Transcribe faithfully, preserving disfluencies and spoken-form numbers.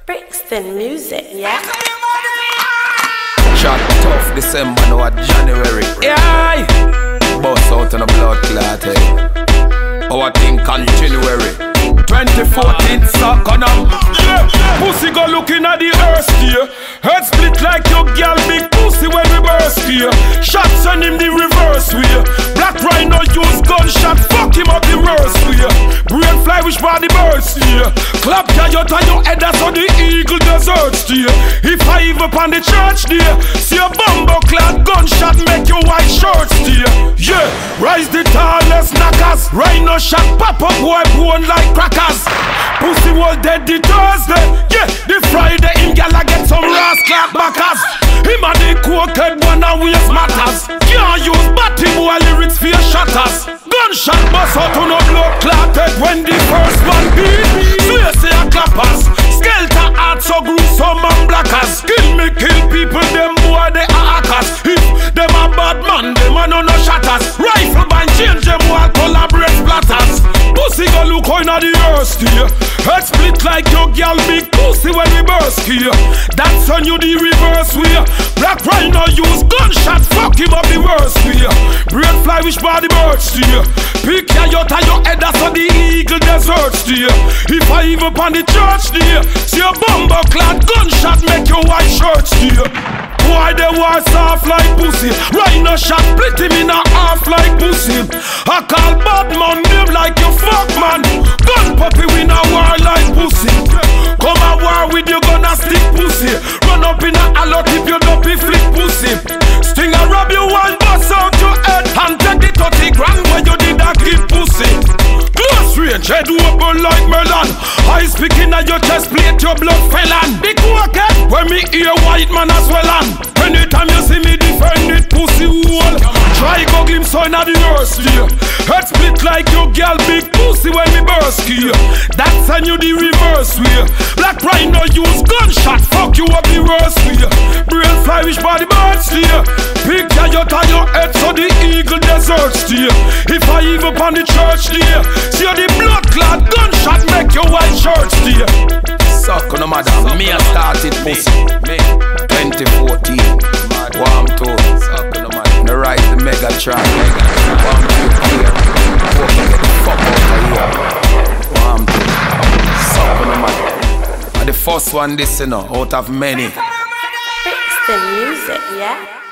Brixton music, yeah. Shot tough December, now at January. Yeah, bust out on a blood clot, hey. Our thing continuary. twenty fourteen suck on them. Yeah. Pussy go looking at the earth here. Head split like your girl, big pussy when we burst here. Shots on him the reverse way. Black Rhino use gunshot, fuck him up the worst way. Brain fly which body burst here. Clap your on your head, that's how the eagle deserts here. If I even upon the church there, see a bumbo clad gunshot make your white shirts there. Yeah, rise the tallest knockers. Rhino shot pop up boy bone like crackers. Pussy was dead the Thursday. Yeah, the Friday him gala get some ras clap backers. Him a the cokehead one and waste matters. Can't use batty boy lyrics for your shatters. Gunshot bust out on no blood clotted when the first one beat. So you say a clappers. Skelter heart so gruesome and blackers. Kill me, kill people, them boy they are hackers. If them a bad man, them a no no shatters. Rifle band change them all collaborate splatters. Pussy go look how inna the earth here. Head split like your girl big pussy when we burst here. That's on you the reverse way. Black Rhino use gunshot, fuck him up the worst way. Brain fly which body burst here. Pick your yacht and your head, that's on the eagle deserts here. If I even upon the church there, see a bumbo clad gunshot make your white shirts here. Why they war soft like pussy? Rhino shot split him in a half like pussy. I call bad man name like you fuck man. Gun puppy win a war like pussy. Come a war with you gonna stick pussy. Run up in a allot if you dopey flip pussy. Sting a rob you one bust out your head and take the thirty grand when you did a give pussy. Close range, head open like melon. Eyes picking at your chest plate, your blood felon. Big walker, when me hear white man as well on. Anytime you see me defend it, pussy wall. Try go glimpse on the nurse here. Head split like your girl, big pussy when me burst here. That's on you the reverse way. Black Rhino use gunshot, fuck you up the worst way. Brain fly which body burst here. Pick your yacht on your head so the eagle deserts here. If I even upon the church there, see the blood clot gunshot make your white shirts there. Suck on the mother, me a started pussy. twenty fourteen, warm to the right the mega track. Warm to here, fuck out of here. Warm to, suck on the mother. The first one this you know, out of many. Brixton music, yeah.